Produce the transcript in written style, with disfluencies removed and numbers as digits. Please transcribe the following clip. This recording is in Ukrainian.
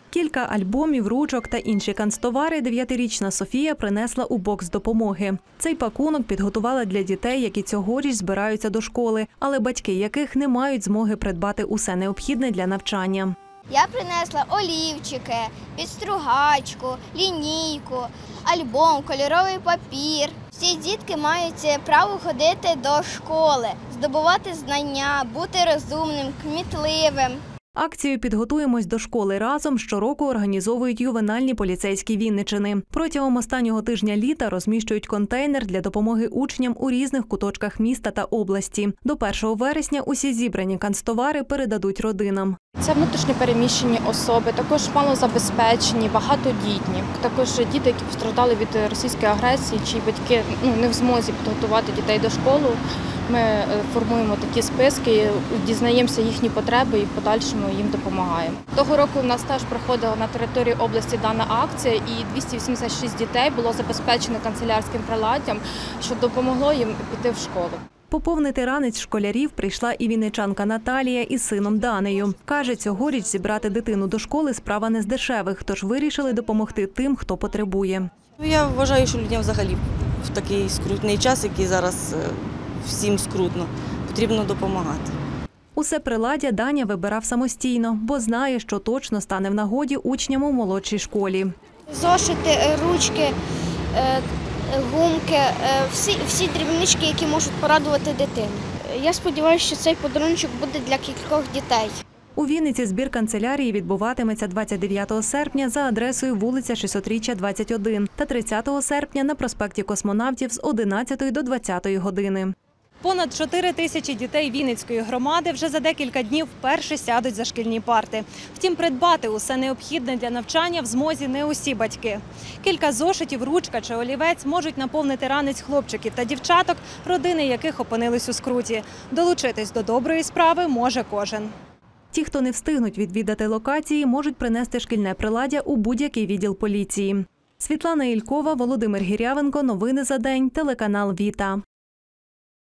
Кілька альбомів, ручок та інші канцтовари 9-річна Софія принесла у бокс допомоги. Цей пакунок підготувала для дітей, які цьогоріч збираються до школи, але батьки яких не мають змоги придбати усе необхідне для навчання. Я принесла олівчики, підстругачку, лінійку, альбом, кольоровий папір. Всі дітки мають право ходити до школи, здобувати знання, бути розумним, кмітливим. Акцію «Підготуємось до школи разом» щороку організовують ювенальні поліцейські Вінниччини. Протягом останнього тижня літа розміщують контейнер для допомоги учням у різних куточках міста та області. До 1 вересня усі зібрані канцтовари передадуть родинам. Це внутрішньо переміщені особи, також малозабезпечені, багатодітні. Також діти, які постраждали від російської агресії, чиї батьки не в змозі підготувати дітей до школи. Ми формуємо такі списки, дізнаємося їхні потреби і в подальшому їм допомагаємо. Того року у нас теж проходила на території області дана акція, і 286 дітей було забезпечено канцелярським приладдям, що допомогло їм піти в школу. Поповнити ранець школярів прийшла і вінничанка Наталія із сином Данею. Каже, цьогоріч зібрати дитину до школи – справа не з дешевих, тож вирішили допомогти тим, хто потребує. Я вважаю, що людям взагалі в такий скрутний час, який зараз всім скрутно, потрібно допомагати. Усе приладдя Даня вибирав самостійно, бо знає, що точно стане в нагоді учням у молодшій школі. Зошити, ручки, гумки, всі дрібнички, які можуть порадувати дитину. Я сподіваюся, що цей подарунок буде для кількох дітей. У Вінниці збір канцелярії відбуватиметься 29 серпня за адресою вулиця 600-річчя, 21 та 30 серпня на проспекті Космонавтів з 11 до 20 години. Понад 4 тисячі дітей Вінницької громади вже за декілька днів вперше сядуть за шкільні парти. Втім, придбати усе необхідне для навчання в змозі не усі батьки. Кілька зошитів, ручка чи олівець можуть наповнити ранець хлопчиків та дівчаток, родини яких опинились у скруті. Долучитись до доброї справи може кожен. Ті, хто не встигнуть відвідати локації, можуть принести шкільне приладдя у будь-який відділ поліції. Світлана Ількова, Володимир Гірявенко. Новини за день. Телеканал «Віта».